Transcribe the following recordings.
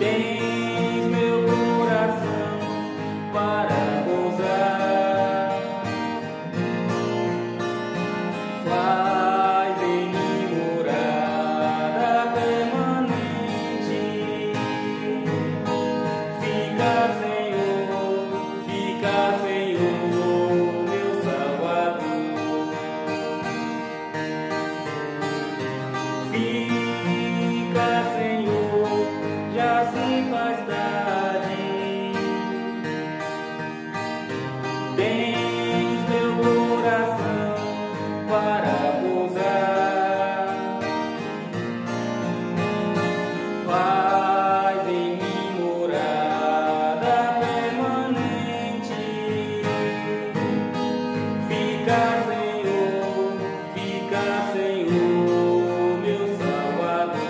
Tens meu coração para gozar, faz em mim morada permanente. Fica, Senhor, meu Salvador. Fica, Senhor, já se faz tarde. Tens meu coração para gozar, faz em mim morada permanente. Fica, Senhor, meu Salvador.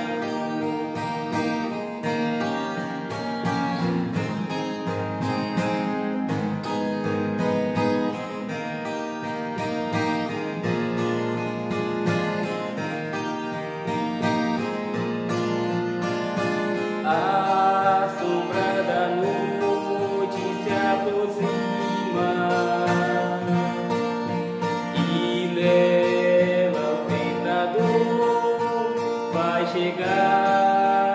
A sombra da noite se aproxima e nela o tentador vai chegar.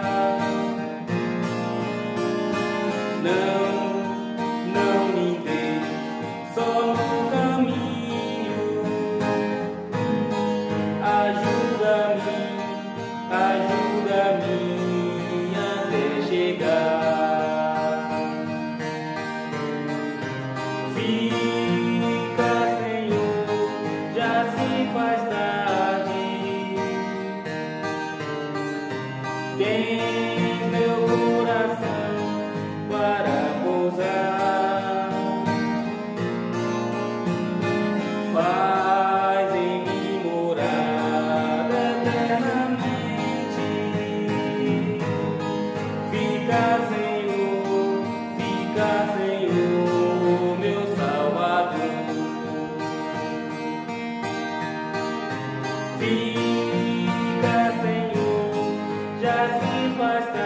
Não me deixe só no caminho. Ajuda-me até chegar. Fica, Senhor, já se faz tarde. Tens meu coração para pousar, faz em mim morada eternamente. Fica, Senhor, meu Salvador. Fica, Senhor, já se faz tarde.